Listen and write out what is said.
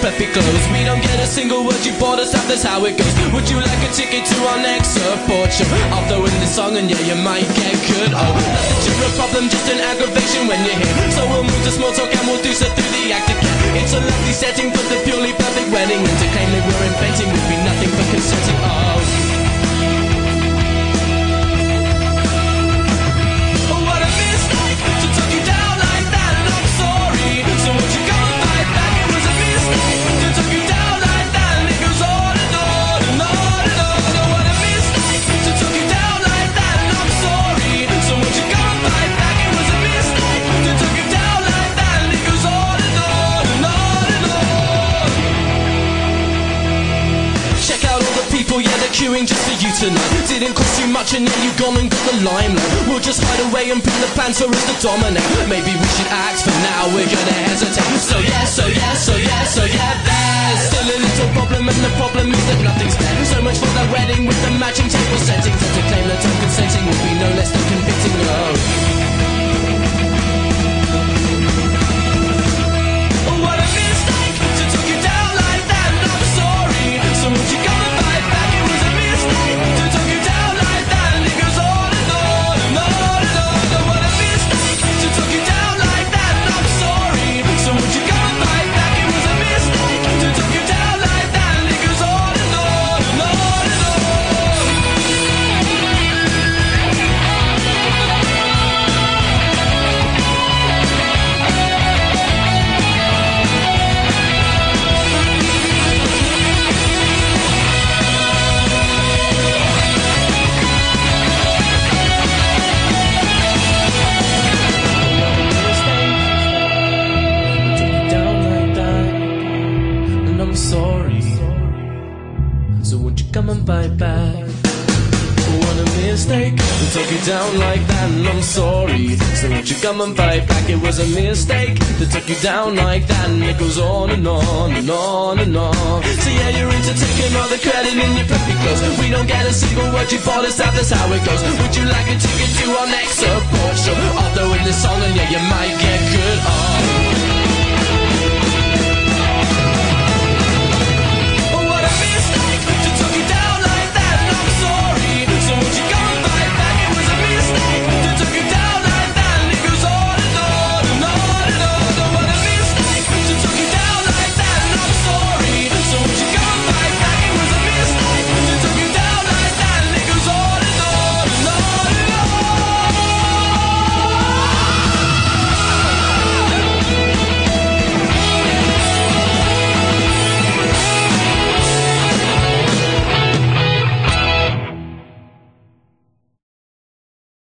puppy clothes. We don't get a single word you bought us up, that's how it goes. Would you like a ticket to our next support show? I'll throw in this song and yeah, you might get good. Oh, nothing to a problem, just an aggravation when you're here. So we'll move to small talk and we'll do so through the act again. It's a lovely setting for the purely perfect wedding, and to claim that we're inventing would be nothing but consenting. Oh, what a mistake to tuck you down like that, and I'm sorry. So won't you go and fight back? It was a mistake to tuck you down like that, and it goes on and on and on and on. Oh, what a mistake to tuck you down like that, and I'm sorry. So won't you go and fight back? It was a mistake to tuck you down like that, and it goes on and on and on and on. Check out all the people, yeah, they're queuing just for you tonight. Didn't cost you much and then you gone and got the limelight. We'll just hide away and pin the plans for us to dominate. Maybe we should act, for now we're gonna hesitate. So yeah, so yeah, so yeah, so yeah, there's still a little problem, and the problem is that nothing's fair. So much for the wedding with the matching table settings, and to claim that I'm consenting will be no less than convincing. Oh, what a mistake to tuck you down like that, and I'm sorry. So won't you go and fight back? It was a mistake to tuck you down like that, and it goes on and on and on and on. Oh, what a mistake to tuck you down like that, and I'm sorry. So won't you go and fight back? It was a mistake to tuck you down like that, and it goes on and on and on and on. I'm sorry, so won't you come and fight back? What a mistake to talk you down like that, and I'm sorry, so won't you come and fight back? It was a mistake to talk you down like that, and it goes on and on and on and on. So yeah, you're into taking all the credit in your puppy clothes. We don't get a single word you bought us up, that's how it goes. Would you like a ticket to our next support show? I'll throw in this song and yeah, you might get good. Oh,